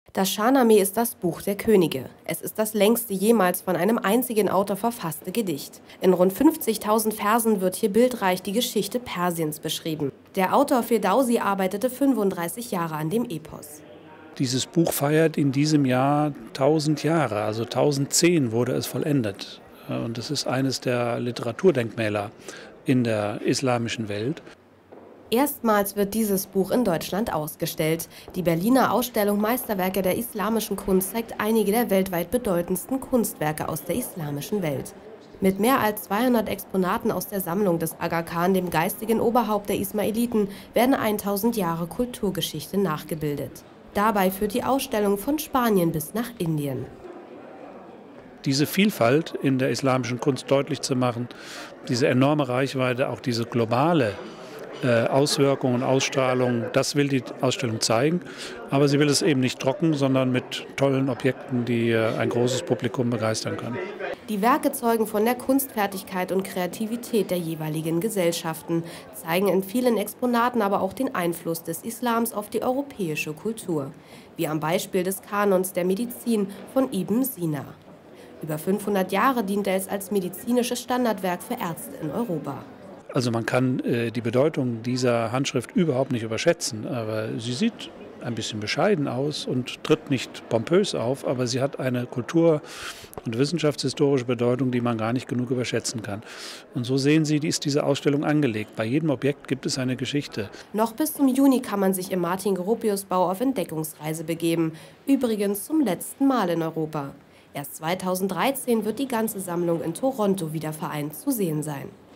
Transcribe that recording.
Das Shahnameh ist das Buch der Könige. Es ist das längste jemals von einem einzigen Autor verfasste Gedicht. In rund 50.000 Versen wird hier bildreich die Geschichte Persiens beschrieben. Der Autor Ferdowsi arbeitete 35 Jahre an dem Epos. Dieses Buch feiert in diesem Jahr 1000 Jahre, also 1010 wurde es vollendet. Und es ist eines der Literaturdenkmäler in der islamischen Welt. Erstmals wird dieses Buch in Deutschland ausgestellt. Die Berliner Ausstellung Meisterwerke der islamischen Kunst zeigt einige der weltweit bedeutendsten Kunstwerke aus der islamischen Welt. Mit mehr als 200 Exponaten aus der Sammlung des Aga Khan, dem geistigen Oberhaupt der Ismailiten, werden 1000 Jahre Kulturgeschichte nachgebildet. Dabei führt die Ausstellung von Spanien bis nach Indien. Diese Vielfalt in der islamischen Kunst deutlich zu machen, diese enorme Reichweite, auch diese globale Auswirkungen, Ausstrahlung, das will die Ausstellung zeigen. Aber sie will es eben nicht trocken, sondern mit tollen Objekten, die ein großes Publikum begeistern können. Die Werke zeugen von der Kunstfertigkeit und Kreativität der jeweiligen Gesellschaften, zeigen in vielen Exponaten aber auch den Einfluss des Islams auf die europäische Kultur, wie am Beispiel des Kanons der Medizin von Ibn Sina. Über 500 Jahre diente es als medizinisches Standardwerk für Ärzte in Europa. Also man kann die Bedeutung dieser Handschrift überhaupt nicht überschätzen, aber sie sieht ein bisschen bescheiden aus und tritt nicht pompös auf, aber sie hat eine kultur- und wissenschaftshistorische Bedeutung, die man gar nicht genug überschätzen kann. Und so sehen Sie, ist diese Ausstellung angelegt. Bei jedem Objekt gibt es eine Geschichte. Noch bis zum Juni kann man sich im Martin-Gropius-Bau auf Entdeckungsreise begeben, übrigens zum letzten Mal in Europa. Erst 2013 wird die ganze Sammlung in Toronto wieder vereint zu sehen sein.